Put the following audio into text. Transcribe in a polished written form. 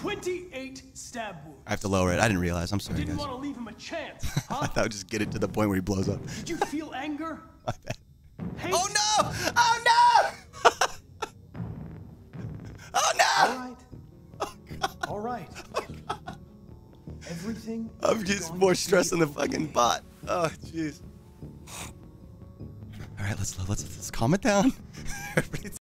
28 stab wounds. I have to lower it. I didn't realize. I'm sorry, Didn't guys. want to leave him a chance, I huh? thought I'd just get it to the point where he blows up. Did you feel anger? My bad. Hate? Oh no! Oh no! Oh no! All right. All right. Everything. I'm just more stressed than the fucking bot. Oh jeez. All right, let's calm it down. Everybody's